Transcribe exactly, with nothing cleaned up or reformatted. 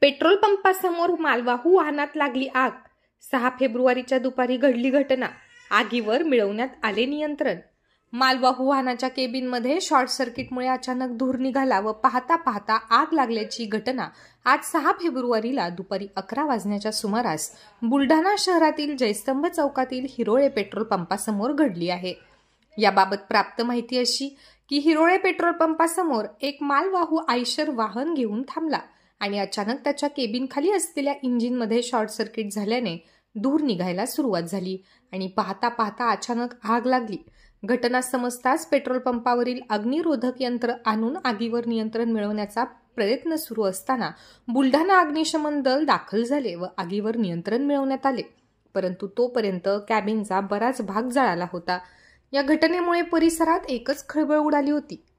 Petrol पंपासमोर मालवाहू वाहनात लागली आग. सहा फेब्रुवारीच्या दुपारी घडली घटना. आगीवर मिळवण्यात आले नियंत्रण. मालवाहू वाहनाच्या केबिनमध्ये शॉर्ट सर्किटमुळे अचानक धूर निघाला व पाहता पाहता आग लागल्याची घटना आज सहा फेब्रुवारीला दुपारी अकरा वाजण्याच्या सुमारास बुलढाणा शहरातील जयस्तंभ चौकातील हिरोळे पेट्रोल पंपासमोर घडली आहे. याबाबत प्राप्त माहिती अशी की हिरोळे पेट्रोल पंपासमोर एक मालवाहू आयशर वाहन घेऊन थांबला आणि अचानक त्याच्या केबिन खाली असलेल्या इंजिनमध्ये शॉर्ट सर्किट झाल्याने धूर निघायला सुरुवात झाली आणि पाहता पाहता अचानक आग लागली. घटना समजताच पेट्रोल पंपावरील अग्निरोधक यंत्र आणून आगीवर नियंत्रण मिळवण्याचा प्रयत्न सुरू असताना बुलढाणा अग्निशमन दल दाखल झाले व आगीवर नियंत्रण मिळवण्यात आले. परंतु तोपर्यंत कॅबिनचा बराच भाग जळाला होता. या घटनेमुळे परिसरात एकच खळबळ उडाली होती.